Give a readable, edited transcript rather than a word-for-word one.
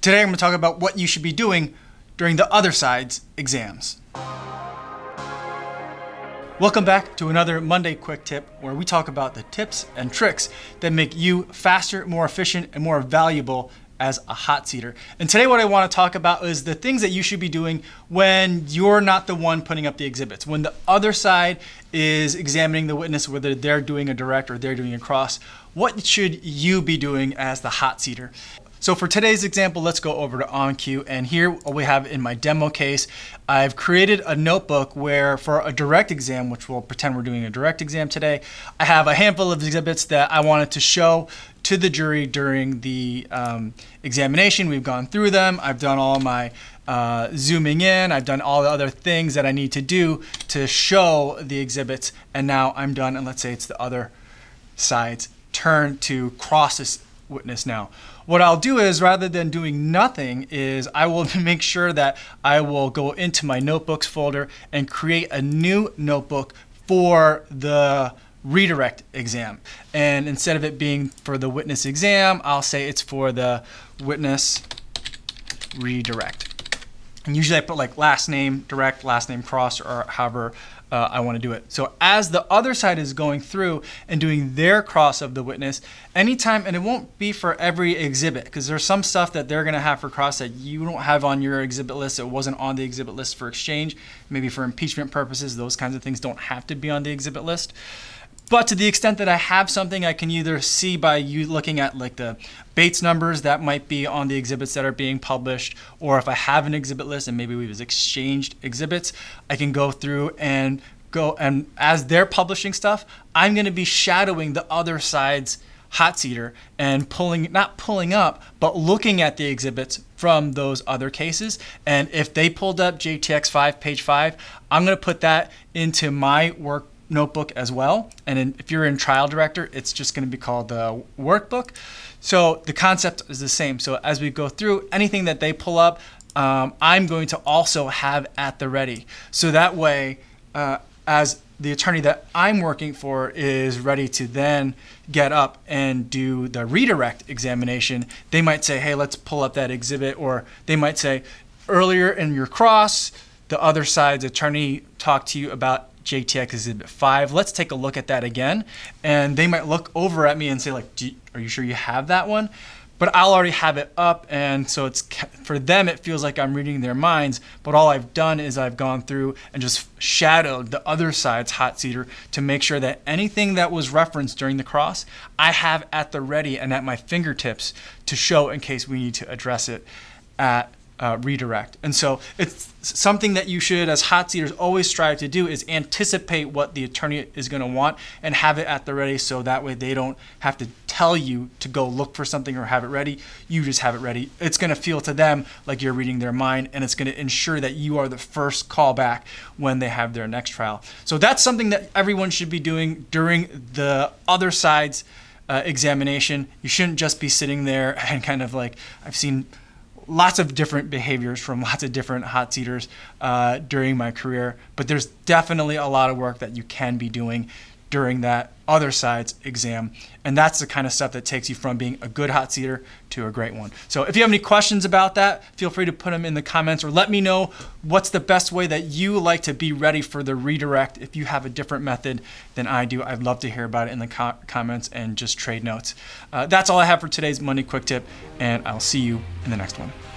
Today I'm going to talk about what you should be doing during the other side's exams. Welcome back to another Monday Quick Tip, where we talk about the tips and tricks that make you faster, more efficient, and more valuable as a hot seater. And today what I want to talk about is the things that you should be doing when you're not the one putting up the exhibits. When the other side is examining the witness, whether they're doing a direct or they're doing a cross, what should you be doing as the hot seater? So for today's example, let's go over to OnCue, and here we have in my demo case, I've created a notebook where for a direct exam, which we'll pretend we're doing a direct exam today, I have a handful of exhibits that I wanted to show to the jury during the examination. We've gone through them. I've done all my zooming in. I've done all the other things that I need to do to show the exhibits, and now I'm done. And let's say it's the other side's turn to cross this witness now. What I'll do is, rather than doing nothing, is I will make sure that I will go into my notebooks folder and create a new notebook for the redirect exam. And instead of it being for the witness exam, I'll say it's for the witness redirect. And usually I put like last name direct, last name cross, or however I want to do it. So as the other side is going through and doing their cross of the witness, anytime, and it won't be for every exhibit, because there's some stuff that they're going to have for cross that you don't have on your exhibit list. It wasn't on the exhibit list for exchange, maybe for impeachment purposes. Those kinds of things don't have to be on the exhibit list. But to the extent that I have something, I can either see by you looking at like the Bates numbers that might be on the exhibits that are being published, or if I have an exhibit list and maybe we've exchanged exhibits, I can go through and as they're publishing stuff, I'm going to be shadowing the other side's hot seater and not pulling up, but looking at the exhibits from those other cases. And if they pulled up JTX 5, page 5, I'm going to put that into my work notebook as well. And if you're in trial director, it's just going to be called the workbook. So the concept is the same. So as we go through, anything that they pull up, I'm going to also have at the ready. So that way, as the attorney that I'm working for is ready to then get up and do the redirect examination, they might say, hey, let's pull up that exhibit. Or they might say, earlier in your cross, the other side's attorney talked to you about JTX Exhibit 5. Let's take a look at that again. And they might look over at me and say, like, are you sure you have that one? But I'll already have it up, and so it's, for them it feels like I'm reading their minds, but all I've done is I've gone through and just shadowed the other side's hot seater to make sure that anything that was referenced during the cross, I have at the ready and at my fingertips to show in case we need to address it at redirect. And so it's something that you should, as hot seaters, always strive to do, is anticipate what the attorney is going to want and have it at the ready, so that way they don't have to tell you to go look for something or have it ready. You just have it ready. It's going to feel to them like you're reading their mind, and it's going to ensure that you are the first callback when they have their next trial. So that's something that everyone should be doing during the other side's examination. You shouldn't just be sitting there and kind of like, I've seen lots of different behaviors from lots of different hot seaters during my career, but there's definitely a lot of work that you can be doing during that other side's exam. And that's the kind of stuff that takes you from being a good hot seater to a great one. So if you have any questions about that, feel free to put them in the comments, or let me know what's the best way that you like to be ready for the redirect. If you have a different method than I do, I'd love to hear about it in the comments and just trade notes. That's all I have for today's Monday Quick Tip, and I'll see you in the next one.